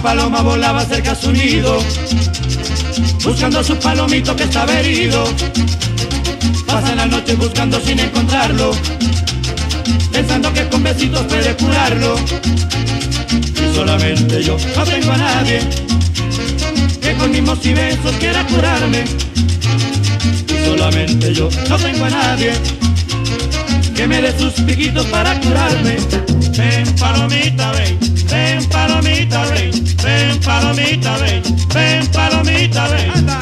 paloma volaba cerca a su nido, buscando a su palomito que estaba herido. Pasan las noches buscando sin encontrarlo, pensando que con besitos puede curarlo. Y solamente yo no tengo a nadie que con mimos y besos quiera curarme. Y solamente yo no tengo a nadie que me dé sus piquitos para curarme. Ven palomita, ven, ven palomita, ven, ven palomita, ven, ven palomita, ven. Anda.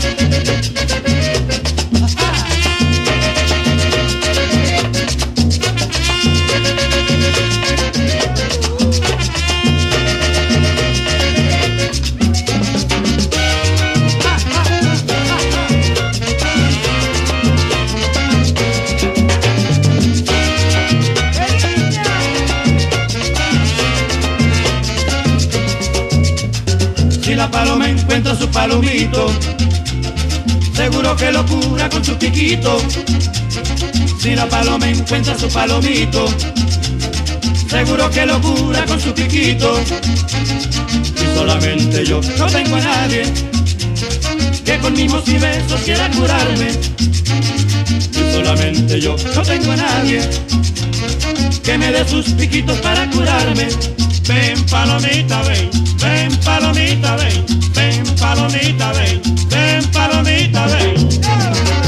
Si la paloma encuentra su palomito, seguro que lo cura con su piquito. Si la paloma encuentra su palomito, seguro que lo cura con su piquito. Y solamente yo no tengo a nadie que con mimos y besos quiera curarme. Y solamente yo no tengo a nadie que me dé sus piquitos para curarme. Ven palomita, ven, ven palomita, ven, ven palomita, ven, ven palomita, ven.